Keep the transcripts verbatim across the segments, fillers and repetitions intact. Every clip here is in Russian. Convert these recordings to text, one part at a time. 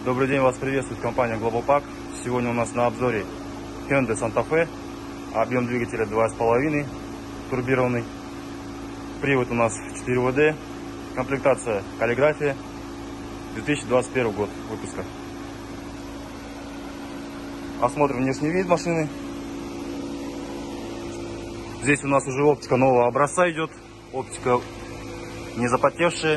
Добрый день, вас приветствует компания Global-Pack. Сегодня у нас на обзоре Hyundai Santa Fe. Объем двигателя два с половиной, турбированный. Привод у нас четыре вэ дэ. Комплектация каллиграфия. две тысячи двадцать первый год выпуска. Осмотрим внешний вид машины. Здесь у нас уже оптика нового образца идет. Оптика не запотевшая.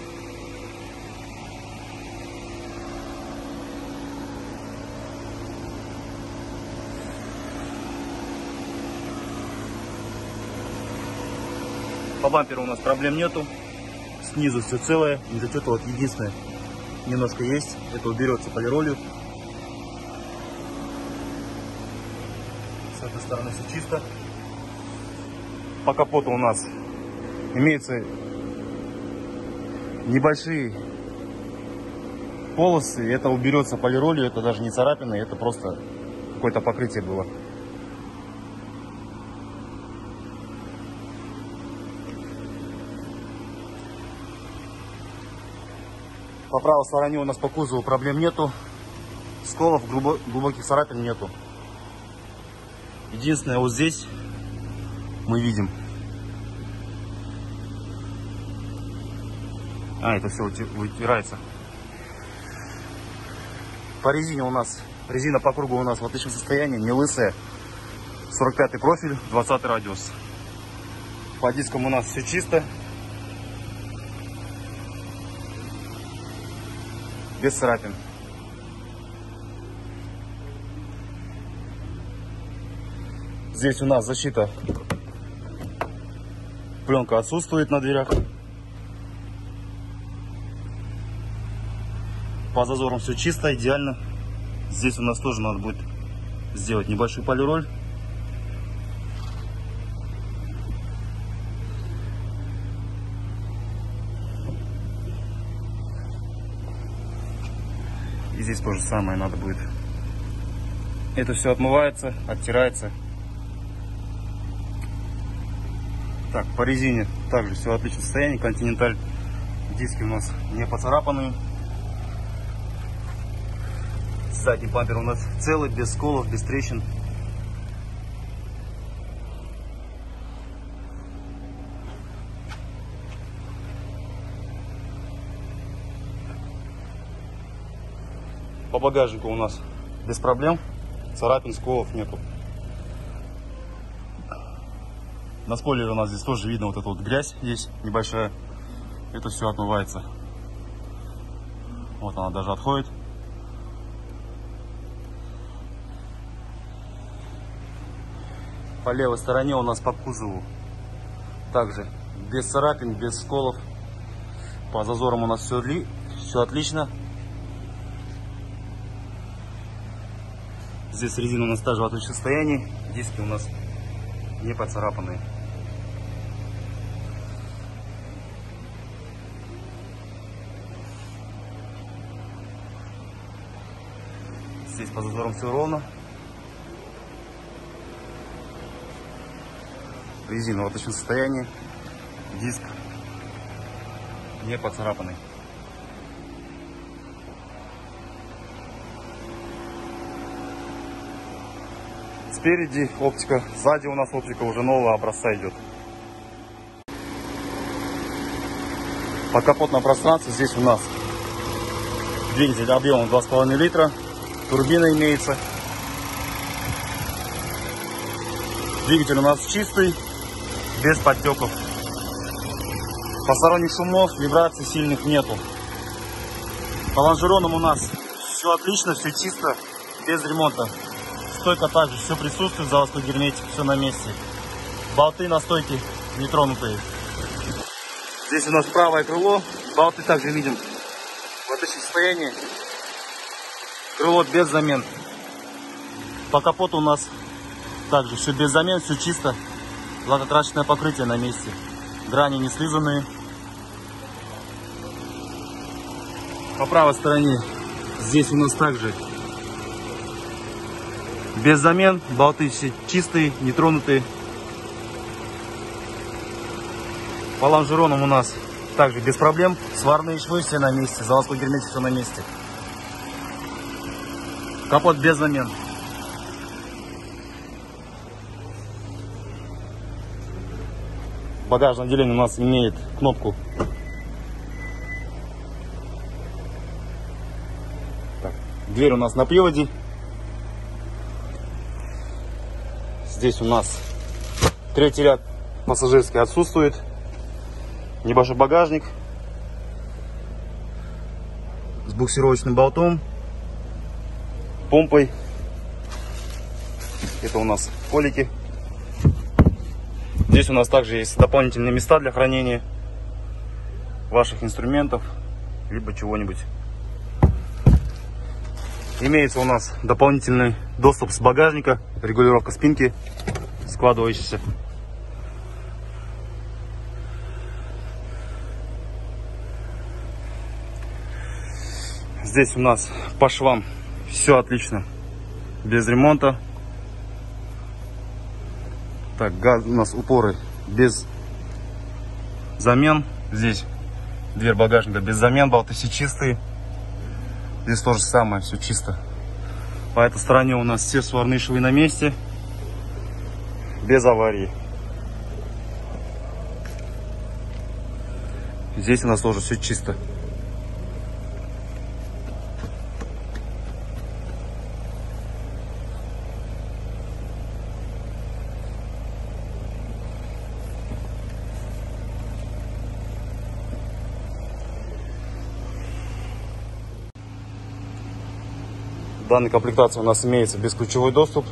По бамперу у нас проблем нету. Снизу все целое. Вот это вот единственное немножко есть. Это уберется полиролью. С этой стороны все чисто. По капоту у нас имеются небольшие полосы. Это уберется полиролью. Это даже не царапины. Это просто какое-то покрытие было. По правой стороне у нас по кузову проблем нету. Сколов, глубоких царапин нету. Единственное, вот здесь мы видим. А, это все вытирается. По резине у нас, резина по кругу у нас в отличном состоянии, не лысая. сорок пятый профиль, двадцатый радиус. По дискам у нас все чисто. Без царапин. Здесь у нас защита. Пленка отсутствует на дверях. По зазорам все чисто, идеально. Здесь у нас тоже надо будет сделать небольшую полироль. И здесь то же самое надо будет. Это все отмывается, оттирается. Так, по резине также все в отличном состоянии. Континенталь. Диски у нас не поцарапанные. Задний бампер у нас целый, без сколов, без трещин. По багажнику у нас без проблем. Царапин, сколов нету. На спойлере у нас здесь тоже видно вот эта вот грязь есть небольшая. Это все отмывается. Вот она даже отходит. По левой стороне у нас по кузову также без царапин, без сколов. По зазорам у нас все, все отлично. Здесь резина у нас также в отличном состоянии. Диски у нас не поцарапанные. Здесь по зазорам все ровно. Резина в отличном состоянии. Диск не поцарапанный. Спереди оптика, сзади у нас оптика уже нового образца идет. По капотному пространству здесь у нас двигатель объемом два с половиной литра, турбина имеется. Двигатель у нас чистый, без подтеков. Посторонних шумов, вибраций сильных нету. По лонжеронам у нас все отлично, все чисто, без ремонта. Стойка также все присутствует, заводской герметик, все на месте. Болты на стойке не тронутые. Здесь у нас правое крыло. Болты также видим в отличном состоянии. Крыло без замен. По капоту у нас также все без замен, все чисто. Лакокрасочное покрытие на месте. Грани не слизанные. По правой стороне здесь у нас также без замен, болты все чистые, нетронутые. По лонжеронам у нас также без проблем. Сварные швы все на месте, заводской герметик все на месте. Капот без замен. Багажное отделение у нас имеет кнопку. Так, дверь у нас на приводе. Здесь у нас третий ряд пассажирский отсутствует. Небольшой багажник с буксировочным болтом, помпой. Это у нас колики. Здесь у нас также есть дополнительные места для хранения ваших инструментов, либо чего-нибудь. Имеется у нас дополнительный доступ с багажника, регулировка спинки, складывающаяся. Здесь у нас по швам все отлично, без ремонта. Так, газ, у нас упоры без замен. Здесь дверь багажника без замен, болты все чистые. Здесь то же самое, все чисто. По этой стороне у нас все сварные швы на месте, без аварии. Здесь у нас тоже все чисто. В данной комплектации у нас имеется бесключевой доступ.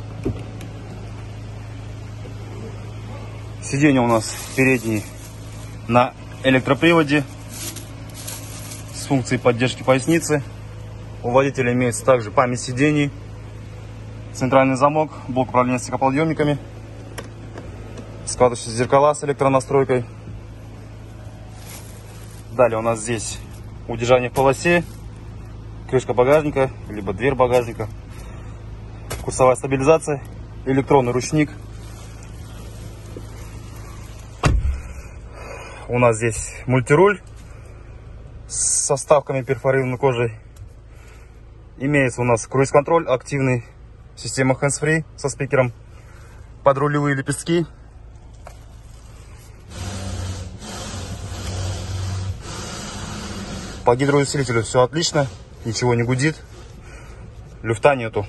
Сиденья у нас передние на электроприводе с функцией поддержки поясницы. У водителя имеется также память сидений, центральный замок, блок управления стеклоподъемниками, складывающиеся зеркала с электронастройкой. Далее у нас здесь удержание в полосе, крышка багажника, либо дверь багажника, курсовая стабилизация, электронный ручник. У нас здесь мультируль со вставками перфорированной кожей. Имеется у нас круиз-контроль активный, система hands-free со спикером, подрулевые лепестки. По гидроусилителю все отлично. Ничего не гудит, люфта нету.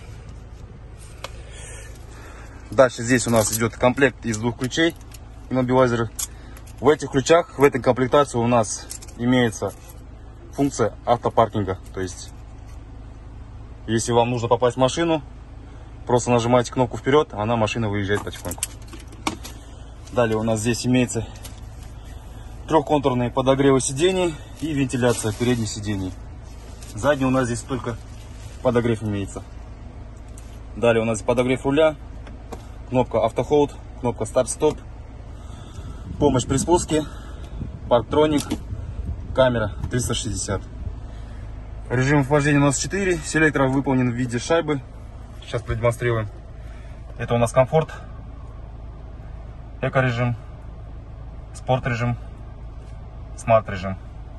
Дальше здесь у нас идет комплект из двух ключей иммобилайзера. В этих ключах, в этой комплектации у нас имеется функция автопаркинга. То есть, если вам нужно попасть в машину, просто нажимаете кнопку вперед, а она, машина, выезжает потихоньку. Далее у нас здесь имеется трехконтурные подогревы сидений и вентиляция передних сидений. Задний у нас здесь только подогрев имеется. Далее у нас подогрев руля, кнопка автохолд, кнопка старт-стоп, помощь при спуске, парктроник, камера триста шестьдесят. Режим вождения у нас четыре, селектор выполнен в виде шайбы. Сейчас продемонстрируем. Это у нас комфорт, эко-режим, спорт-режим, смарт-режим.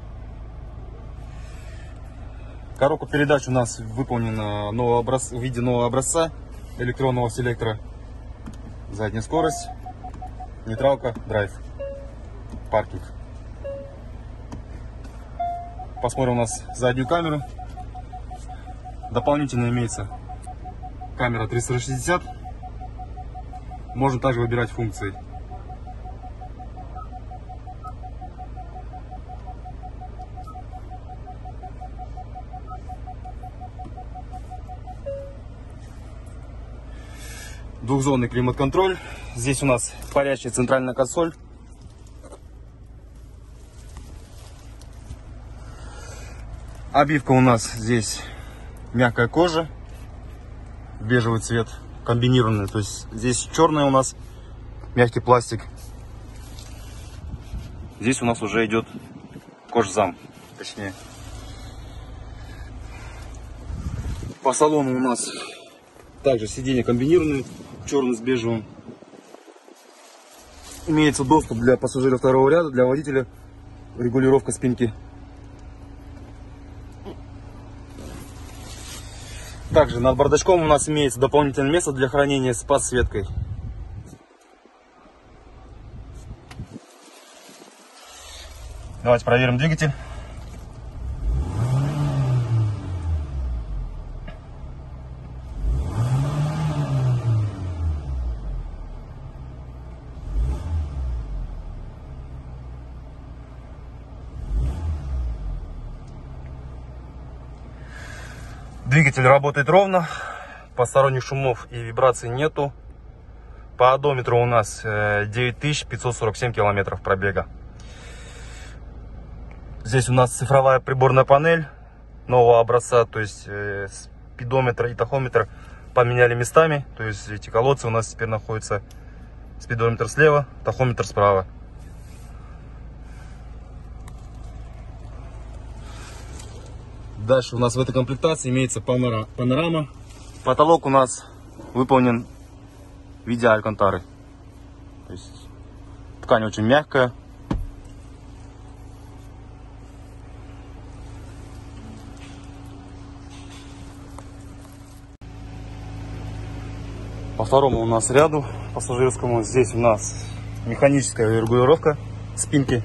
Коробка передач у нас выполнена нового образ... в виде нового образца электронного селектора. Задняя скорость, нейтралка, драйв, паркинг. Посмотрим у нас заднюю камеру. Дополнительно имеется камера триста шестьдесят. Можно также выбирать функции. Двухзонный климат-контроль. Здесь у нас парящая центральная консоль. Обивка у нас здесь мягкая кожа, бежевый цвет, комбинированный. То есть здесь черный у нас мягкий пластик. Здесь у нас уже идет кожзам, точнее. По салону у нас также сиденья комбинированные, черный с бежевым. Имеется доступ для пассажира второго ряда, для водителя, регулировка спинки. Также над бардачком у нас имеется дополнительное место для хранения с подсветкой. Давайте проверим двигатель. Двигатель работает ровно, посторонних шумов и вибраций нету. По одометру у нас девять тысяч пятьсот сорок семь километров пробега. Здесь у нас цифровая приборная панель нового образца, то есть спидометр и тахометр поменяли местами. То есть эти колодцы у нас теперь находятся, спидометр слева, тахометр справа. Дальше у нас в этой комплектации имеется панорама. Потолок у нас выполнен в виде алькантары. То есть ткань очень мягкая. По второму у нас ряду пассажирскому здесь у нас механическая регулировка спинки.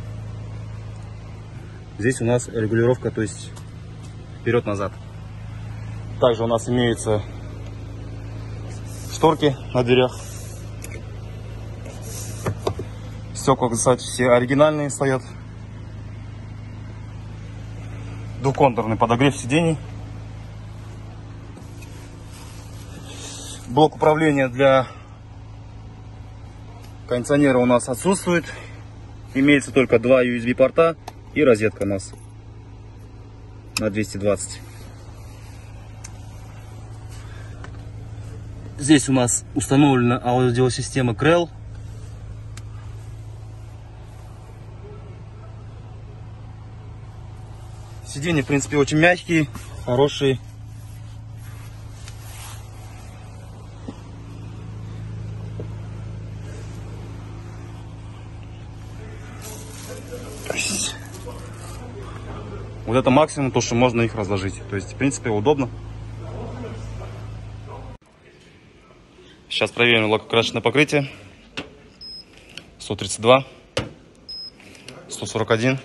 Здесь у нас регулировка, то есть вперед-назад. Также у нас имеются шторки на дверях. Стекла, кстати, все оригинальные стоят. Двухконтурный подогрев сидений. Блок управления для кондиционера у нас отсутствует. Имеется только два ю эс би порта и розетка у нас на двести двадцать. Здесь у нас установлена аудиосистема крэл. Сиденья, в принципе, очень мягкие, хорошие. Вот это максимум, то, что можно их разложить. То есть, в принципе, удобно. Сейчас проверим лакокрасочное покрытие. сто тридцать два, сто сорок один,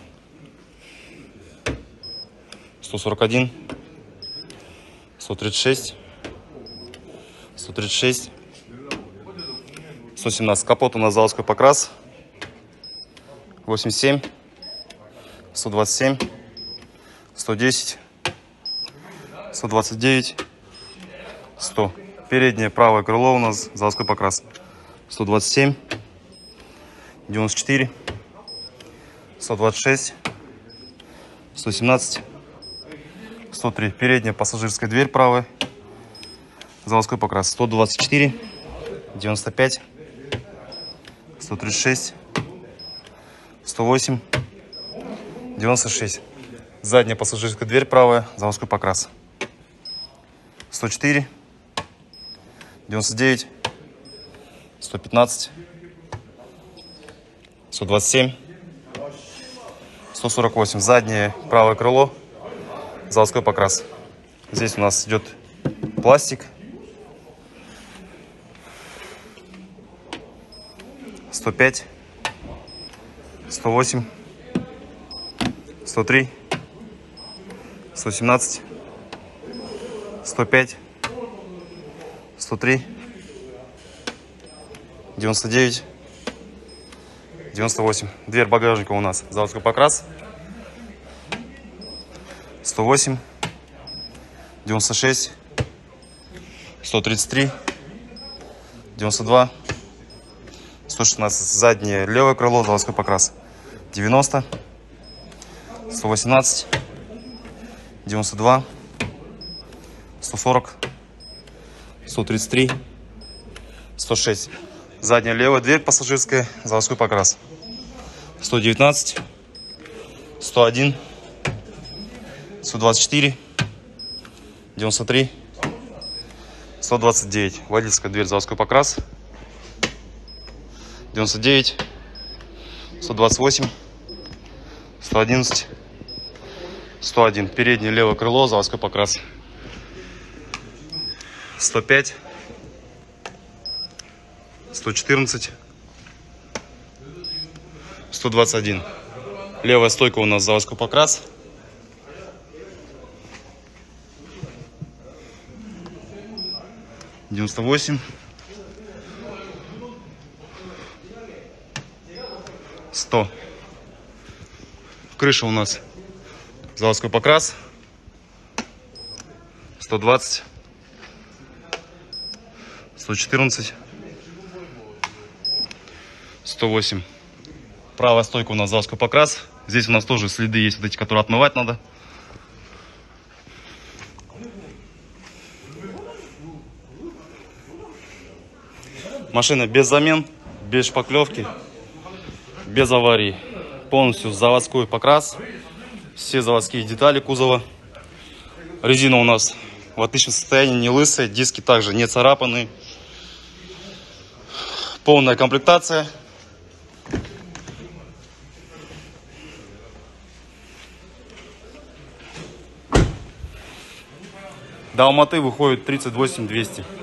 сто сорок один, сто тридцать шесть, сто тридцать шесть, сто семнадцать. Капот у нас заводской покрас. восемьдесят семь, сто двадцать семь, сто десять, сто двадцать девять, сто. Переднее правое крыло у нас заводской покрас. сто двадцать семь, девяносто четыре, сто двадцать шесть, сто семнадцать, сто три. Передняя пассажирская дверь правая, заводской покрас. сто двадцать четыре, девяносто пять, сто тридцать шесть, сто восемь, девяносто шесть. Задняя пассажирская дверь правая, заводской покрас. сто четыре, девяносто девять, сто пятнадцать, сто двадцать семь, сто сорок восемь. Заднее правое крыло, заводской покрас. Здесь у нас идет пластик. сто пять, сто восемь, сто три, сто семнадцать, сто пять, сто три, девяносто девять, девяносто восемь. Дверь багажника у нас заводской покрас. сто восемь, девяносто шесть, сто тридцать три, девяносто два, сто шестнадцать. Заднее левое крыло, заводской покрас. девяносто, сто восемнадцать, девяносто два, сто сорок, сто тридцать три, сто шесть. Задняя левая дверь пассажирская, заводской покрас. сто девятнадцать, сто один, сто двадцать четыре, девяносто три, сто двадцать девять. Водительская дверь, заводской покрас. девяносто девять, сто двадцать восемь, сто одиннадцать, сто один. Переднее левое крыло, заводской покрас. сто пять, сто четырнадцать, сто двадцать один. Левая стойка у нас заводской покрас. девяносто восемь, сто. Крыша у нас заводской покрас. сто двадцать, сто четырнадцать, сто восемь. Правая стойка у нас заводской покрас. Здесь у нас тоже следы есть, вот эти, которые отмывать надо. Машина без замен, без шпаклевки, без аварий. Полностью заводской покрас. Все заводские детали кузова. Резина у нас в отличном состоянии, не лысая. Диски также не царапаны. Полная комплектация. До Алматы выходит тридцать восемь двести.